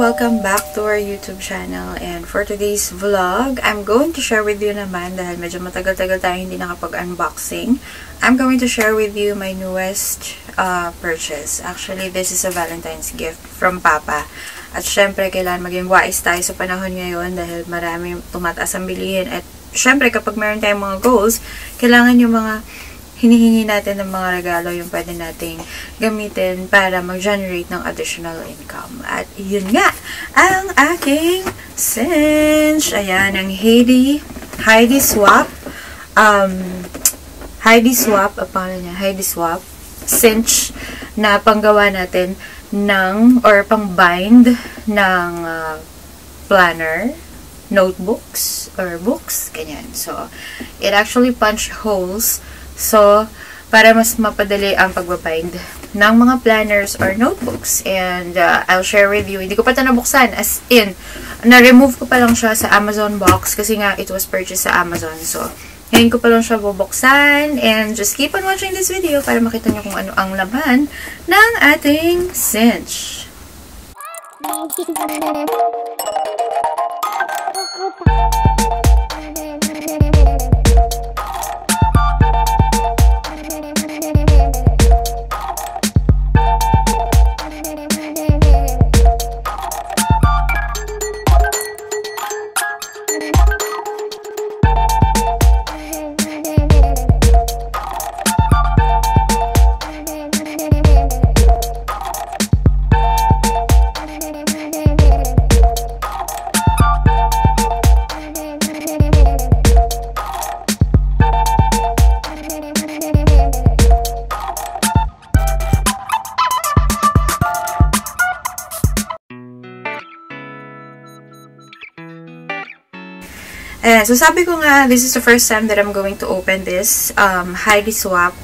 Welcome back to our YouTube channel, and for today's vlog, I'm going to share with you naman, dahil medyo matagal-tagal tayo hindi nakapag-unboxing, I'm going to share with you my newest purchase. Actually, this is a Valentine's gift from Papa. At syempre, kailangan maging wise tayo sa panahon ngayon dahil marami tumataas ang bilihin. At syempre, kapag meron tayong mga goals, kailangan yung mga hinihingi natin ng mga regalo yung pwede nating gamitin para mag-generate ng additional income. At yun nga, ang aking cinch. Ayan, ang Heidi Swapp. Heidi Swapp cinch na panggawa natin ng, or pang-bind ng planner, notebooks, or books, ganyan. So, it actually punched holes. So, para mas mapadali ang pagbabind ng mga planners or notebooks. And I'll share with you. Hindi ko pa ito nabuksan. As in, na-remove ko pa lang siya sa Amazon box kasi nga it was purchased sa Amazon. So, ngayon ko pa lang siya bubuksan. And just keep on watching this video para makita nyo kung ano ang laman ng ating cinch. So, sabi ko nga, this is the first time that I'm going to open this Heidi Swapp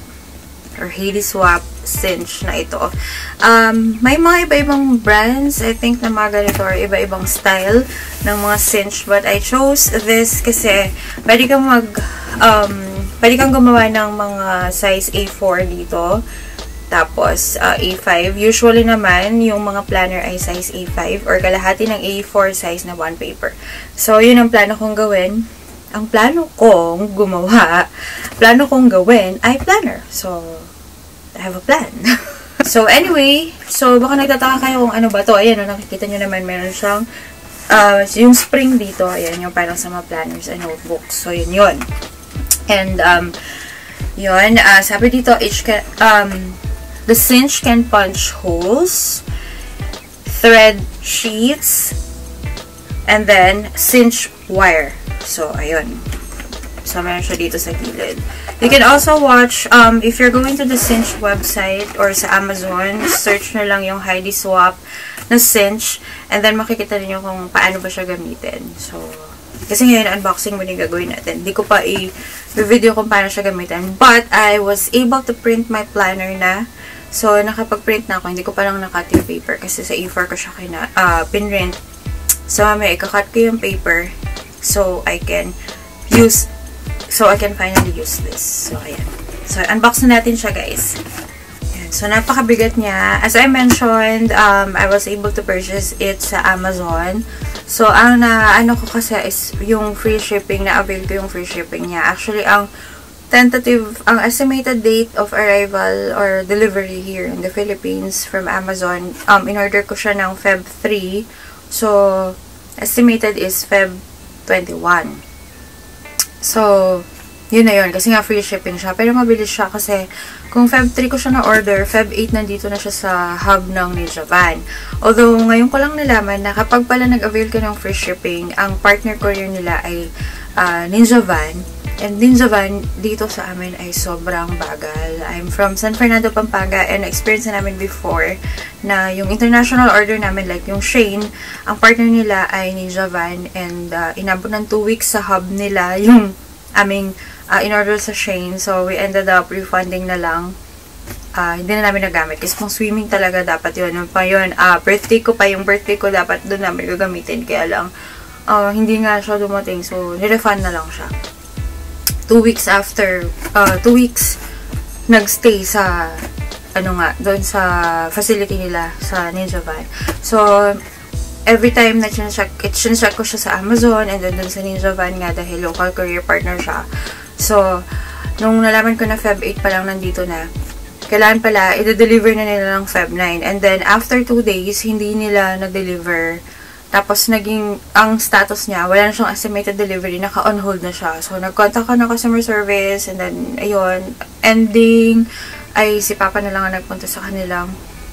cinch na ito. May mga iba-ibang brands, I think, na mga ganito or iba-ibang style ng mga cinch. But I chose this kasi pwede kang gumawa ng mga size A4 dito. Tapos, A5. Usually naman, yung mga planner ay size A5 or kalahati ng A4 size na bond paper. So, yun ang plano kong gawin. Ang plano kong gawin ay planner. So, I have a plan. So, anyway, so baka nagtataka kayo kung ano ba to. Ayan, nakikita nyo naman, meron siyang yung spring dito. Ayan, yung parang sa mga planners and notebooks. So, yun. And, yun, sabi dito, the cinch can punch holes, thread sheets, and then cinch wire. So, ayun. So, meron siya dito sa gilid. You can also watch, if you're going to the cinch website or sa Amazon, search na lang yung Heidi Swapp na cinch, and then makikita niyo kung paano ba siya gamitin. So, kasi ngayon, unboxing mo din gagawin natin. Hindi ko pa i-video kung paano siya gamitin. But, I was able to print my planner na. So, nakapag-print na ako. Hindi ko pa lang nakat yung paper kasi sa A4 ko siya pinrint. So, mamaya, ikakat ko yung paper so I can finally use this. So, ayan. So, unbox na natin siya, guys. Ayan. So, napakabigat niya. As I mentioned, I was able to purchase it sa Amazon. So, ang ano ko kasi is yung free shipping, na-avail ko yung free shipping niya. Actually, ang estimated date of arrival or delivery here in the Philippines from Amazon, in-order ko siya ng Feb 3. So, estimated is Feb 21. So, yun na yun. Kasi nga free shipping siya. Pero mabilis siya kasi kung Feb 3 ko siya na-order, Feb 8 nandito na siya sa hub ng Ninja Van. Although, ngayon ko lang nalaman na kapag pala nag-avail ka ng free shipping, ang partner courier nila ay Ninja Van. And Ninja Van dito sa amin ay sobrang bagal. I'm from San Fernando, Pampanga, and experience na namin before na yung international order namin, like yung Shane, ang partner nila ay Ninja Van, and inabot ng 2 weeks sa hub nila yung aming in-order sa Shane. So, we ended up refunding na lang. Hindi na namin nagamit. Kasi kung swimming talaga dapat yun. Yung birthday ko dapat doon namin gagamitin. Kaya lang, hindi nga siya dumating. So, nirefund na lang siya. 2 weeks after, 2 weeks nagstay sa doon sa facility nila sa Ninja Van. So, every time na chinecheck ko siya sa Amazon and then dun sa Ninja Van nga dahil local courier partner siya. So, nung nalaman ko na Feb 8 pa lang nandito na, kailangan pala, i-deliver na nila ng Feb 9. And then, after 2 days, hindi nila na-deliver. Tapos, ang status niya, wala na siyang estimated delivery, naka-on hold na siya. So, nag-contact ka ng customer service, and then, ayun, ending, ay si Papa na lang ang nagpunta sa kanilang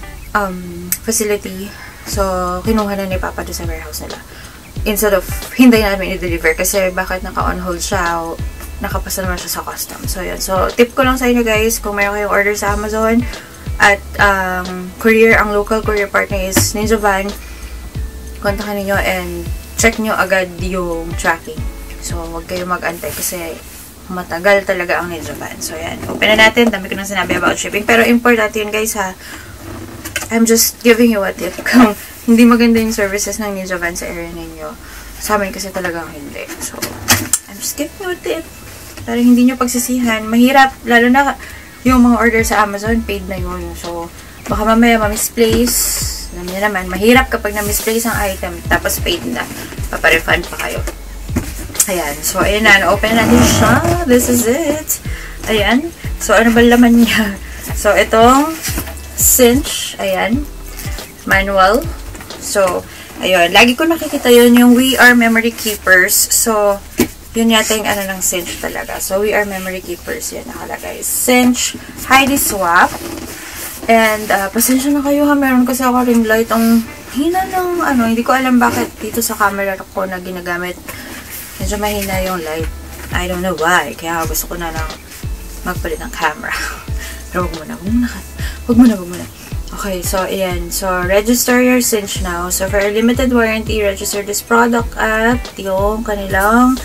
facility. So, kinuha na ni Papa doon sa warehouse nila. Instead of, hindi namin i-deliver, kasi bakit naka-on hold siya, nakapasa naman siya sa custom. So, yun. So, tip ko lang sa inyo guys, kung mayroon kayong order sa Amazon, at courier, ang local courier partner is Ninja Van, kontakin niyo and check nyo agad yung tracking. So, huwag kayong mag-antay kasi matagal talaga ang Ninja Van. So, yan. Open na natin. Dami ko nang sinabi about shipping. Pero importante yun guys ha. I'm just giving you a tip. Kung hindi maganda yung services ng Ninja Van sa area ninyo, sa amin kasi talagang hindi. So, I'm just giving you a tip. Para hindi nyo pagsisihan. Mahirap. Lalo na yung mga order sa Amazon, paid na yun. So, baka mamaya ma-misplace. Alam niyo naman, mahirap kapag na-misplace ang item, tapos paid na. Paparefund pa kayo. Ayan. So, ayan na. Open natin siya. This is it. Ayan. So, ano ba laman niya? So, itong cinch. Ayan. Manual. So, ayun. Lagi ko nakikita yun yung We Are Memory Keepers. So, yun yata yung ano ng cinch talaga. So, We Are Memory Keepers. Yan nakalagay. Cinch. Heidi Swap. And, pasensya na kayo ha. Meron kasi ako ring light. Ang hina ng ano. Hindi ko alam bakit dito sa camera ko na ginagamit. Medyo mahina yung light. I don't know why. Kaya gusto ko na lang magpalit ng camera. Pero wag muna. Okay, so ayan. So, register your cinch now. So, for a limited warranty, register this product at yung kanilang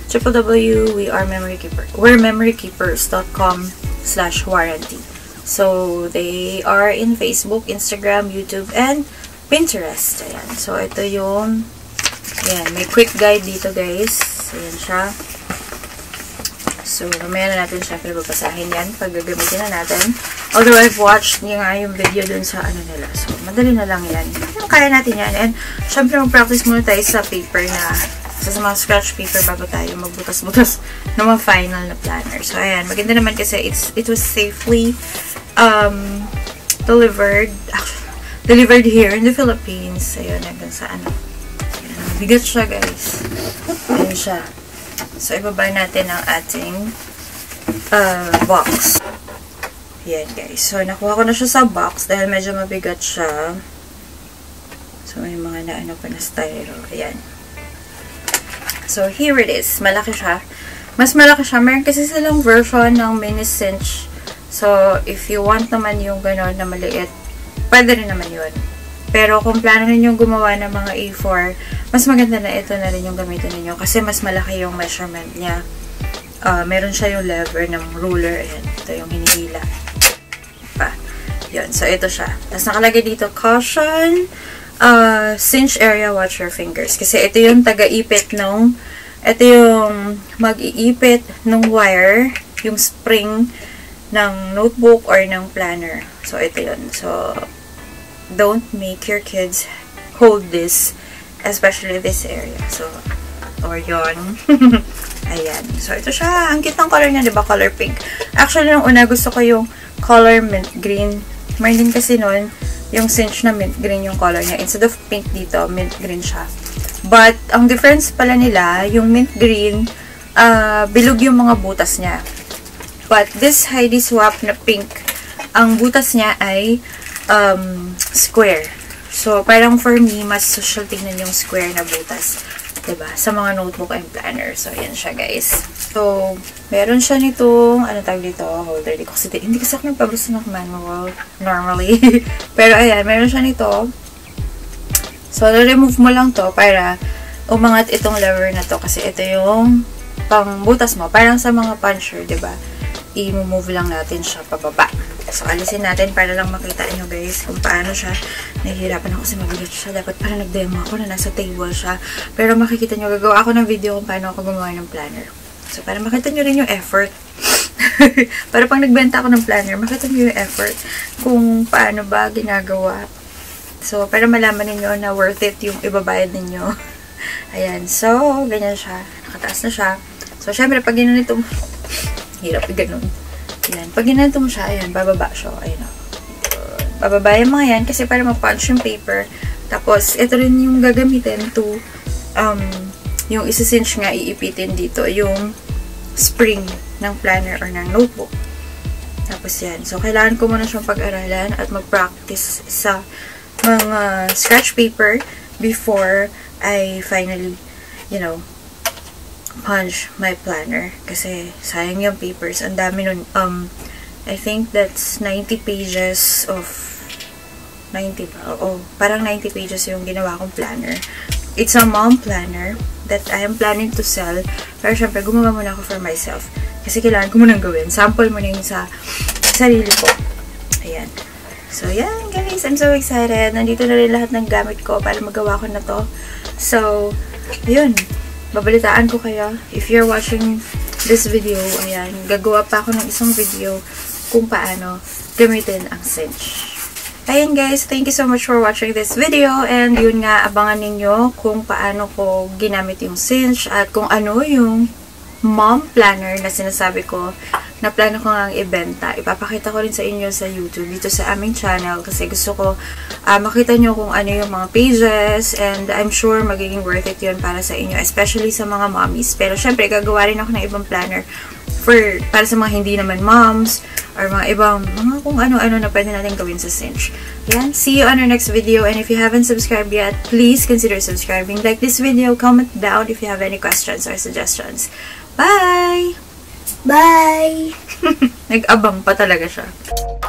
www.wearememorykeepers.com/warranty. So, they are in Facebook, Instagram, YouTube, and Pinterest. Ayan. So, ito yung ayan, may quick guide dito, guys. Ayan siya. So, mamaya na natin syempre babasahin yan pag gagamitin na natin. Although, I've watched nga yung video dun sa ano nila. So, madali na lang yan. Kaya natin yan. And, syempre, mag-practice muna tayo sa paper na sa mga scratch paper bago tayo magbutas-butas ng mga final na planner. So, ayan. Maganda naman kasi it was safely delivered here in the Philippines. Ayun, hanggang sa ano. Ayan, bigat siya, guys. Ayan siya. So, ibaba natin ang ating box. Ayan, guys. So, nakuha ko na siya sa box dahil medyo mabigat siya. So, may mga naano pa na styro. Ayan. So, here it is. Malaki siya. Mas malaki siya. Meron kasi silang version ng mini cinch. So, if you want naman yung gano'n na maliit, pwede rin naman yun. Pero, kung plano ninyong gumawa ng mga A4, mas maganda na ito na rin yung gamitin ninyo. Kasi, mas malaki yung measurement niya. Meron siya yung lever ng ruler. Ayan. Ito yung hinihila. Pa. Yun. So, ito siya. Tapos, nakalagay dito, caution, cinch area, watch your fingers. Kasi ito yung taga-ipit nung, ito yung mag-iipit nung wire, yung spring ng notebook or ng planner. So, ito yun. So, don't make your kids hold this, especially this area. So, or yun. Ayan. So, ito siya. Ang cute ng color niya, diba? Color pink. Actually, nung una, gusto ko yung color mint green. Meron din kasi nun, yung cinch na mint green yung color niya. Instead of pink dito, mint green siya. But, ang difference pala nila, yung mint green, bilog yung mga butas niya. But, this Heidi Swap na pink, ang butas niya ay square. So, parang for me, mas social tingnan yung square na butas. Diba? Sa mga notebook and planner. So, ayan siya, guys. So, meron siya nitong, ano tawag dito, holder. Hindi kasi ako nagpabasa ng manual normally. Pero, ayan, meron siya nito. So, remove mo lang to para umangat itong lever na to. Kasi ito yung pangbutas mo. Parang sa mga puncher, diba? I-move lang natin siya pababa. So, alisin natin para lang makita nyo, guys, kung paano siya. Nahihirapan ako kasi mabigat siya. Dapat para nag-demo ako na nasa table siya. Pero makikita nyo, gagawa ako ng video kung paano ako gumawa ng planner. So, para makita nyo rin yung effort. Para pang nagbenta ako ng planner, makita nyo yung effort kung paano ba ginagawa. So, para malaman ninyo na worth it yung ibabayad ninyo. Ayan. So, ganyan siya. Nakataas na siya. So, syempre, pag ginanito mo, hirap ganun. Ayan. Pag ginanito mo siya, ayan, bababa siya. Ayan. Bababa yung mga yan kasi para ma-punch yung paper. Tapos, ito rin yung gagamitin to, yung isa-cinch nga iipitin dito, yung spring ng planner or ng notebook. Tapos yan. So, kailangan ko muna siyang pag-aralan at mag-practice sa mga scratch paper before I finally, you know, punch my planner. Kasi, sayang yung papers. Ang dami nun. I think that's 90 pages of 90 ba? Oh, parang 90 pages yung ginawa kong planner. It's a mom planner that I am planning to sell. Pero syempre, gumawa muna ako for myself. Kasi kailangan ko munang gawin. Sample muna yung sa sarili ko. Ayan. So, yan guys. I'm so excited. Nandito na rin lahat ng gamit ko para magawa ko na to. So, yun. Babalitaan ko kayo. If you're watching this video, ayan, gagawa pa ako ng isang video kung paano gamitin ang cinch. Ayan guys, thank you so much for watching this video. And yun nga, abangan ninyo kung paano ko ginamit yung cinch at kung ano yung mom planner na sinasabi ko na plano ko nga ibenta. Ipapakita ko rin sa inyo sa YouTube, dito sa aming channel, kasi gusto ko makita nyo kung ano yung mga pages, and I'm sure magiging worth it yun para sa inyo, especially sa mga mommies. Pero syempre, gagawa rin ako ng ibang planner para sa mga hindi naman moms, or mga ibang, mga kung ano-ano na pwede natin gawin sa cinch. Yan, see you on our next video, and if you haven't subscribed yet, please consider subscribing. Like this video, comment down if you have any questions or suggestions. Bye! Bye! Nag-abang pa talaga siya.